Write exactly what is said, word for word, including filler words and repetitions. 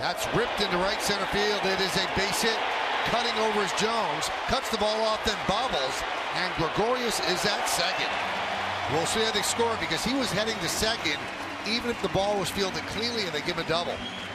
That's ripped into right center field. It is a base hit. Cutting over is Jones. Cuts the ball off, then bobbles. And Gregorius is at second. We'll see how they score because he was heading to second, even if the ball was fielded cleanly and they give him a double.